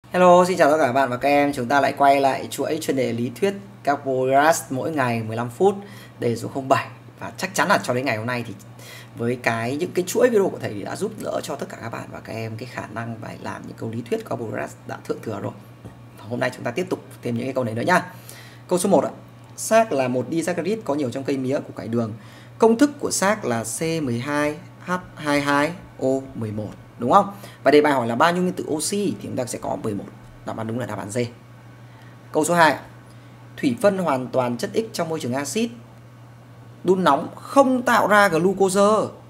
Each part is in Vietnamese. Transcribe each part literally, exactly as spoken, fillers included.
Hello, xin chào tất cả các bạn và các em. Chúng ta lại quay lại chuỗi chuyên đề lý thuyết carbohydrate mỗi ngày mười lăm phút, đề số không bảy. Và chắc chắn là cho đến ngày hôm nay thì với cái những cái chuỗi video của thầy thì đã giúp đỡ cho tất cả các bạn và các em cái khả năng phải làm những câu lý thuyết carbohydrate đã thượng thừa rồi. Hôm nay chúng ta tiếp tục thêm những cái câu này nữa nhá. Câu số một ạ. Xác là một disaccharide có nhiều trong cây mía của cải đường. Công thức của xác là C mười hai H hai mươi hai O mười một, đúng không? Và đề bài hỏi là bao nhiêu nguyên tử oxy thì chúng ta sẽ có mười một. Đáp án đúng là đáp án D. Câu số hai. Thủy phân hoàn toàn chất X trong môi trường axit. Đun nóng không tạo ra glucose.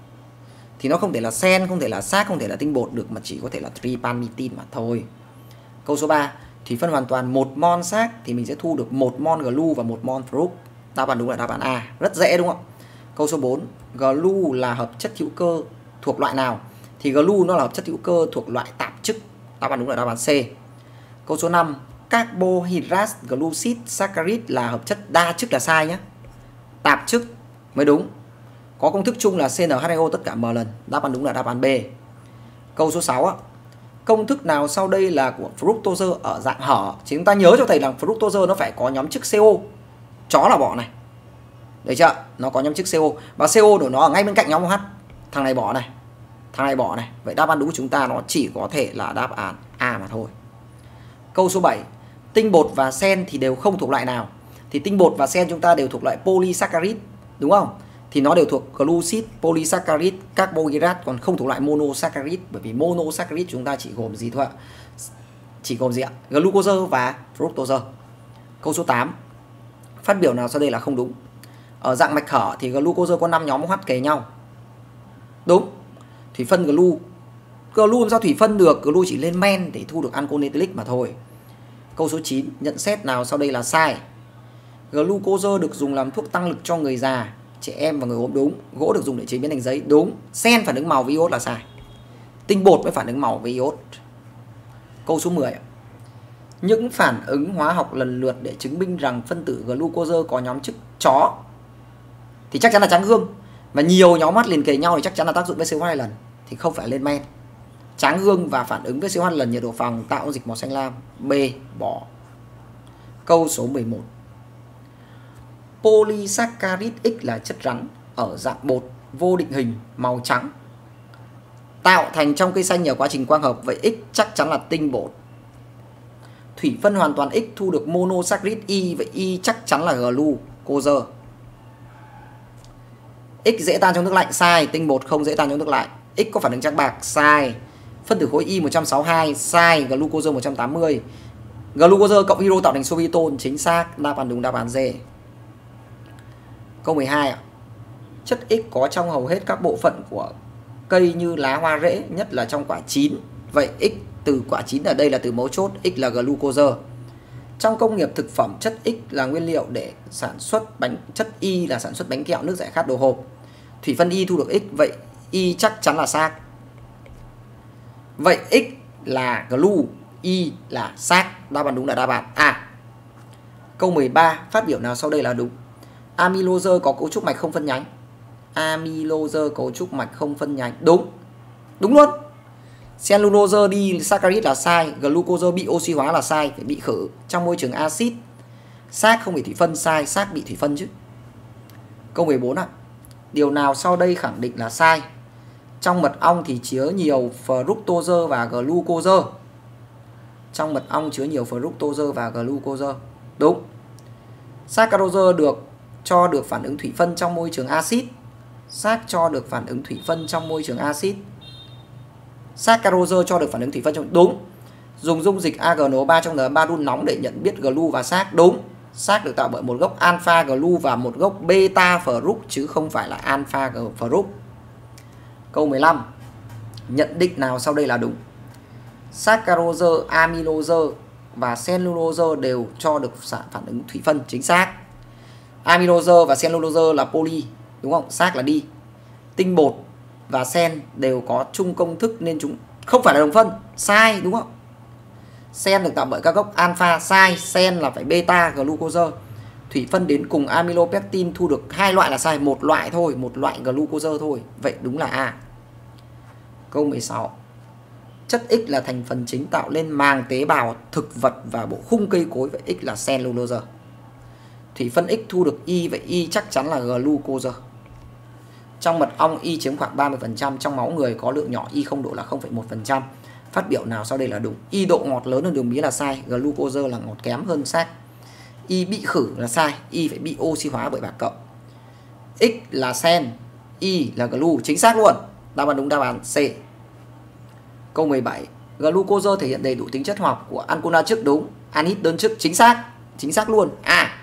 Thì nó không thể là sen, không thể là xác, không thể là tinh bột được mà chỉ có thể là tripalmitin mà thôi. Câu số ba. Thủy phân hoàn toàn một mol xác thì mình sẽ thu được một mol glu và một mol fruct. Đáp án đúng là đáp án A. Rất dễ đúng không? Câu số bốn. Glu là hợp chất hữu cơ thuộc loại nào? Thì glu nó là hợp chất hữu cơ thuộc loại tạp chức. Đáp án đúng là đáp án C. Câu số năm. Carbohydrate, glucid, saccharide là hợp chất đa chức là sai nhé. Tạp chức mới đúng. Có công thức chung là C N H hai O tất cả M lần. Đáp án đúng là đáp án B. Câu số sáu. Công thức nào sau đây là của fructose ở dạng hở? Thì chúng ta nhớ cho thầy rằng fructose nó phải có nhóm chức C O. Chó là bỏ này. Đấy chưa? Nó có nhóm chức C O. Và C O của nó ở ngay bên cạnh nhóm H. Thằng này bỏ này. Thằng này bỏ này. Vậy đáp án đúng của chúng ta nó chỉ có thể là đáp án A mà thôi. Câu số bảy. Tinh bột và sen thì đều không thuộc loại nào? Thì tinh bột và sen chúng ta đều thuộc loại polysaccharide, đúng không? Thì nó đều thuộc glucid, polysaccharide, carbohydrate, còn không thuộc loại monosaccharide. Bởi vì monosaccharide chúng ta chỉ gồm gì thôi ạ? Chỉ gồm gì ạ? Glucose và fructose. Câu số tám. Phát biểu nào sau đây là không đúng? Ở dạng mạch hở thì glucose có năm nhóm H kề nhau. Đúng. Thủy phân glu. Glu làm sao thủy phân được? Glu chỉ lên men để thu được alcohol ethylic mà thôi. Câu số chín. Nhận xét nào sau đây là sai? Glucose được dùng làm thuốc tăng lực cho người già, trẻ em và người ốm, đúng. Gỗ được dùng để chế biến thành giấy, đúng. Sen phản ứng màu với iốt là sai. Tinh bột mới phản ứng màu với iốt. Câu số mười. Những phản ứng hóa học lần lượt để chứng minh rằng phân tử glucose có nhóm chức chó thì chắc chắn là tráng gương. Và nhiều nhóm H liền kề nhau thì chắc chắn là tác dụng với xê o hai lần, thì không phải lên men. Tráng gương và phản ứng với xê o hai lần nhiệt độ phòng tạo dịch màu xanh lam. B. Bỏ. Câu số mười một. Polysaccharide X là chất rắn ở dạng bột vô định hình màu trắng tạo thành trong cây xanh nhờ quá trình quang hợp. Vậy X chắc chắn là tinh bột. Thủy phân hoàn toàn X thu được monosaccharide Y. Vậy Y chắc chắn là glucose. X dễ tan trong nước lạnh, sai. Tinh bột không dễ tan trong nước lạnh. X có phản ứng trắng bạc, sai. Phân tử khối Y một trăm sáu mươi hai, sai. Glucose một trăm tám mươi. Glucose cộng hydro tạo thành sorbitol, chính xác. Đáp án đúng đáp án D. Câu mười hai ạ. Chất X có trong hầu hết các bộ phận của cây như lá, hoa, rễ, nhất là trong quả chín. Vậy X từ quả chín ở đây là từ mấu chốt, X là glucose. Trong công nghiệp thực phẩm, chất X là nguyên liệu để sản xuất bánh, chất Y là sản xuất bánh kẹo, nước giải khát, đồ hộp. Thủy phân Y thu được X, vậy Y chắc chắn là xác. Vậy X là glu, Y là xác. Đáp án đúng là đáp án A. Câu mười ba. Phát biểu nào sau đây là đúng? Amylose có cấu trúc mạch không phân nhánh. Amylose cấu trúc mạch không phân nhánh. Đúng. Đúng luôn. Cellulose disaccharide là sai. Glucose bị oxy hóa là sai, phải bị khử trong môi trường axit. Xác không bị thủy phân, sai. Xác bị thủy phân chứ. Câu mười bốn ạ. Điều nào sau đây khẳng định là sai? Trong mật ong thì chứa nhiều fructose và glucose. Trong mật ong chứa nhiều fructose và glucose. Đúng. Saccharose được cho được phản ứng thủy phân trong môi trường axit. Xác cho được phản ứng thủy phân trong môi trường axit. Saccharose cho được phản ứng thủy phân trong... Đúng. Dùng dung dịch A G N O ba trong N ba đun nóng để nhận biết glu và xác. Đúng. Xác được tạo bởi một gốc alpha glu và một gốc beta fruct chứ không phải là alpha fruct. Câu mười lăm. Nhận định nào sau đây là đúng? Saccharose, amylose và cellulose đều cho được phản ứng thủy phân, chính xác. Amylose và cellulose là poly, đúng không? Xác là đi. Tinh bột và sen đều có chung công thức nên chúng không phải là đồng phân, sai, đúng không? Sen được tạo bởi các gốc alpha, sai. Sen là phải beta glucose. Thủy phân đến cùng amylopectin thu được hai loại là sai, một loại thôi, một loại glucose thôi. Vậy đúng là A. Câu mười sáu. Chất X là thành phần chính tạo nên màng tế bào thực vật và bộ khung cây cối, vậy X là cellulose. Thủy phân X thu được Y, vậy Y chắc chắn là glucose. Trong mật ong Y chiếm khoảng ba mươi phần trăm, trong máu người có lượng nhỏ Y không độ là không phẩy một phần trăm. Phát biểu nào sau đây là đúng? Y độ ngọt lớn hơn đường mía là sai, glucose là ngọt kém hơn xác. Y bị khử là sai, Y phải bị oxy hóa bởi bạc cộng. X là sen, Y là glu, chính xác luôn. Đáp án đúng đáp án C. Câu mười bảy, glucose thể hiện đầy đủ tính chất hóa học của ancona trước, đúng. Anhydride đơn chức, chính xác, chính xác luôn. À.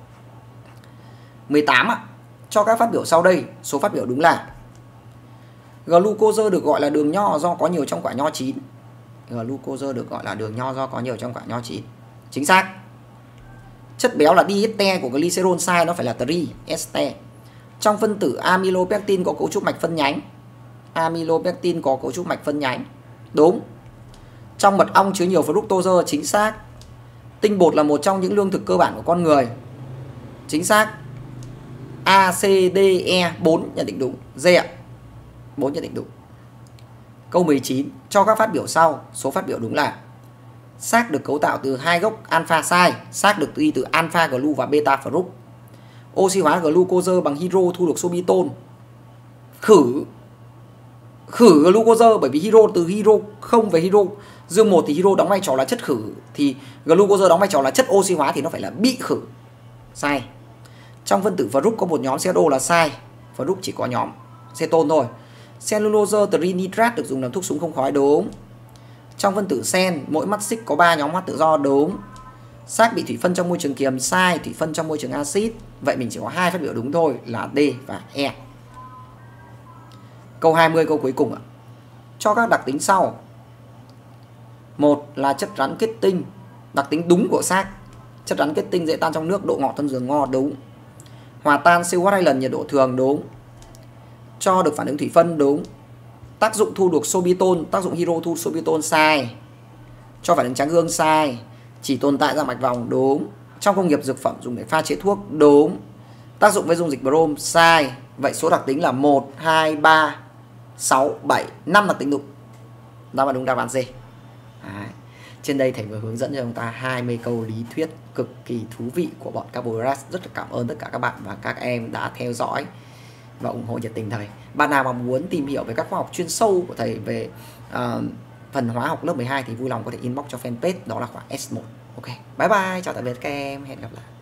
mười tám ạ. Cho các phát biểu sau đây, số phát biểu đúng là glucose được gọi là đường nho do có nhiều trong quả nho chín. Glucose được gọi là đường nho do có nhiều trong quả nho chín. Chính xác. Chất béo là diester của glycerol, sai, nó phải là triester. Trong phân tử amylopectin có cấu trúc mạch phân nhánh. Amylopectin có cấu trúc mạch phân nhánh. Đúng. Trong mật ong chứa nhiều fructose, chính xác. Tinh bột là một trong những lương thực cơ bản của con người. Chính xác. A, C, D, E, bốn nhận định đúng. D ạ. bốn nhận định đúng. Câu mười chín, cho các phát biểu sau, số phát biểu đúng là xác được cấu tạo từ hai gốc alpha, sai. Xác được đi từ alpha glu và beta fruct. Oxy hóa glucose bằng hydro thu được sorbitol. Khử khử glucose bởi vì hydro từ hydro không về hydro dương một thì hydro đóng vai trò là chất khử, thì glucose đóng vai trò là chất oxy hóa thì nó phải là bị khử. Sai. Trong phân tử fruct có một nhóm xê hát ô là sai. Fruct chỉ có nhóm cetone thôi. Cellulose trinitrat được dùng làm thuốc súng không khói, đúng. Trong phân tử sen, mỗi mắt xích có ba nhóm mắt tự do, đúng. Xác bị thủy phân trong môi trường kiềm, sai. Thủy phân trong môi trường axit. Vậy mình chỉ có hai phát biểu đúng thôi là D và E. Câu hai mươi, câu cuối cùng ạ. Cho các đặc tính sau. Một là chất rắn kết tinh. Đặc tính đúng của xác: chất rắn kết tinh dễ tan trong nước, độ ngọt hơn giường ngo, đúng. Hòa tan siêu quát hai lần nhiệt độ thường, đúng. Cho được phản ứng thủy phân, đúng. Tác dụng thu được sorbitol, tác dụng hydro thu sorbitol, sai. Cho phản ứng tráng gương, sai. Chỉ tồn tại ra mạch vòng, đúng. Trong công nghiệp dược phẩm dùng để pha chế thuốc, đúng. Tác dụng với dung dịch brom, sai. Vậy số đặc tính là một, hai, ba, sáu, bảy, năm đặc tính đúng. Đáp án đúng đáp án C. Đấy. Trên đây thầy vừa hướng dẫn cho chúng ta hai mươi câu lý thuyết cực kỳ thú vị của bọn Carbohydrate. Rất là cảm ơn tất cả các bạn và các em đã theo dõi và ủng hộ nhiệt tình thầy. Bạn nào mà muốn tìm hiểu về các khoa học chuyên sâu của thầy về uh, phần hóa học lớp mười hai thì vui lòng có thể inbox cho fanpage, đó là khóa S một. Ok, bye bye, chào tạm biệt các em, hẹn gặp lại.